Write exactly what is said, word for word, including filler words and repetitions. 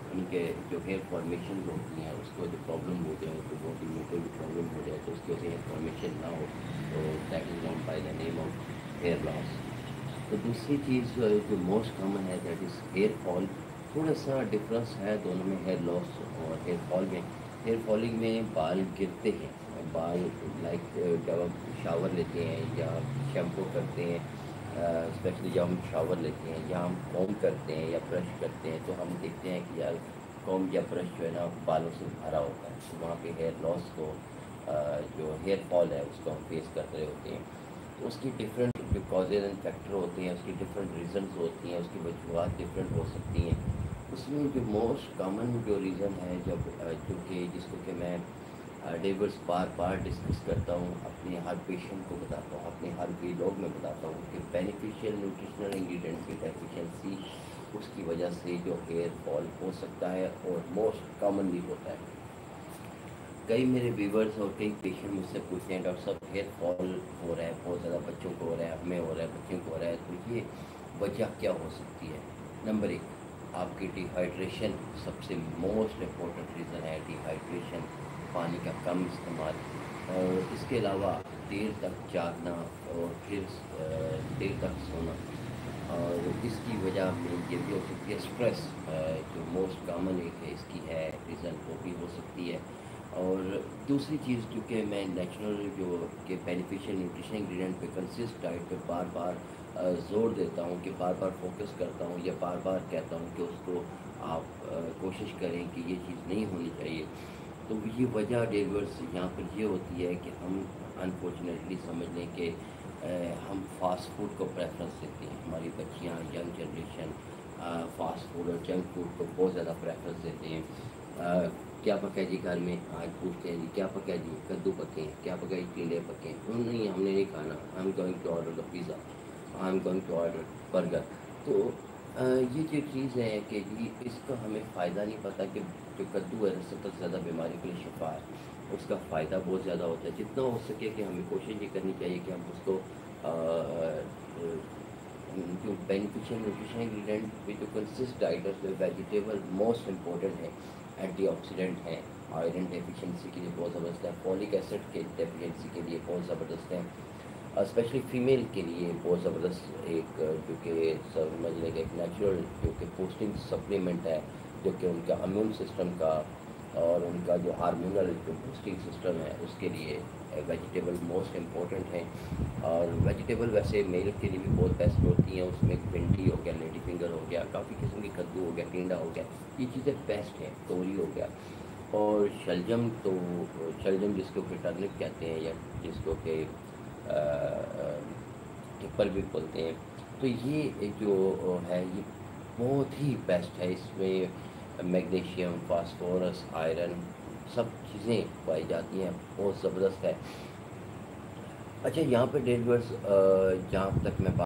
ان کے جو hair formation ہوتی ہیں اس کو جو پرابلم ہو جائے تو باڈی میں کوئی بھی پرابلم ہو جائے تو اس کی وجہ سے ہیئر فارمیشن نہ ہو، تو that is known by the name of hair loss. تو دوسری چیز جو موسٹ کامن ہے دیٹ از ہیئر فال. تھوڑا سا ڈفرینس ہے دونوں میں، ہیئر لاس اور ہیئر فال میں. ہیئر فالنگ میں بال گرتے ہیں، بال لائک جب ہم شاور لیتے ہیں یا شیمپو کرتے ہیں، اسپیشلی جب ہم شاور لیتے ہیں یا ہم کوم کرتے ہیں یا برش کرتے ہیں تو ہم دیکھتے ہیں کہ یار کوم یا برش جو ہے نا بالوں سے بھرا ہوتا ہے، تو وہاں پہ ہیئر لاس کو جو ہیئر فال ہے اس کو ہم فیس کر رہے ہوتے ہیں. تو اس کی ڈفرینٹ جو کازز اینڈ فیکٹر ہوتے ہیں، اس کی ڈفرینٹ ریزنز ہوتی ہیں، اس کی وجوہات ڈفرینٹ ہو سکتی ہیں. اس میں جو موسٹ کامن جو ریزن ہے جب جو کہ جس کو کہ میں ڈیورس بار بار ڈسکس کرتا ہوں، اپنے ہر پیشنٹ کو بتاتا ہوں، اپنے ہر ویلاگ میں بتاتا ہوں کہ بینیفیشیل نیوٹریشنل انگریڈینٹ کی ڈیفیشنسی اس کی وجہ سے جو ہیئر فال ہو سکتا ہے اور موسٹ کامنلی ہوتا ہے. کئی میرے ویورز اور کئی پیشنٹ مجھ سے پوچھتے ہیں ڈاکٹر صاحب ہیئر فال ہو رہا ہے بہت زیادہ، بچوں کو ہو رہا ہے، ہمیں ہو رہا ہے، بچوں کو ہو رہا ہے، تو یہ وجہ کیا ہو سکتی ہے؟ نمبر ایک، آپ کی ڈی ہائیڈریشن سب سے موسٹ امپورٹنٹ ریزن ہے. ڈی ہائیڈریشن، پانی کا کم استعمال، اور اس کے علاوہ دیر تک جاگنا اور پھر دیر تک سونا. اور اس کی وجہ میں یہ بھی ہو سکتی ہے اسٹریس، جو موسٹ کامن ایک ہے اس کی ہے ریزن، وہ بھی ہو سکتی ہے. اور دوسری چیز کیونکہ میں نیچرل جو کہ بینیفیشیل نیوٹریشن انگریڈینٹ پہ کنسسٹ ڈائٹ پہ بار بار زور دیتا ہوں، کہ بار بار فوکس کرتا ہوں یا بار بار کہتا ہوں کہ اس کو آپ کوشش کریں کہ یہ چیز نہیں ہونی چاہیے. تو یہ وجہ ڈیلیورس یہاں پر یہ ہوتی ہے کہ ہم انفارچونیٹلی سمجھ لیں کہ ہم فاسٹ فوڈ کو پریفرنس دیتے ہیں. ہماری بچیاں، ینگ جنریشن فاسٹ فوڈ اور جنک فوڈ کو بہت زیادہ پریفرنس دیتے ہیں. کیا پکا جی گھر میں؟ آج پوچھتے ہیں جی کیا پکا جی؟ کدو پکے ہیں. کیا پکا جی؟ ٹینڈے پکے ہیں. نہیں ہم نے نہیں کھانا، I am going to order the pizza, I am going to order burger. تو یہ جو چیز ہے کہ جی اس کا ہمیں فائدہ نہیں پتہ کہ جو کدو ہے سب سے زیادہ بیماری کے لیے شفا ہے، اس کا فائدہ بہت زیادہ ہوتا ہے. جتنا ہو سکے کہ ہمیں کوشش یہ کرنی چاہیے کہ ہم اس کو جو بینیفیشیل نیوٹریشن انگریڈینٹ پہ جو کنسسٹ ڈائٹ ہے اس میں ویجیٹیبل موسٹ امپورٹنٹ ہے. اینٹی آکسیڈنٹ ہیں، آئرن ڈیفیشنسی کے لیے بہت زبردست ہے، فولک ایسڈ کے ڈیفیشنسی کے لیے بہت زبردست ہے، اسپیشلی فیمیل کے لیے بہت زبردست ایک جو کہ سمجھ لیں کہ ایک نیچرل جو کہ بوسٹنگ سپلیمنٹ ہے، جو کہ ان کا امیون سسٹم کا اور ان کا جو ہارمونل جو بوسٹنگ سسٹم ہے اس کے لیے ویجیٹیبل موسٹ امپورٹنٹ ہیں. اور ویجیٹیبل ویسے میل کے لیے بھی بہت بیسٹ ہوتی ہیں. اس میں بھنڈی ہو گیا، لیڈی فنگر ہو گیا، کافی قسم کی کدو ہو گیا، ٹینڈا ہو گیا، یہ چیزیں بیسٹ ہیں. توری ہو گیا، اور شلجم، تو شلجم جس کو کہ ٹرنپ کہتے ہیں یا جس کو کہ ٹپر بھی بولتے ہیں، تو یہ جو ہے یہ بہت ہی بیسٹ ہے. اس میں میگنیشیم، فاسفورس، آئرن سب چیزیں پائی جاتی ہیں، بہت زبردست ہے. اچھا یہاں پہ ڈیلیورس جہاں تک میں بات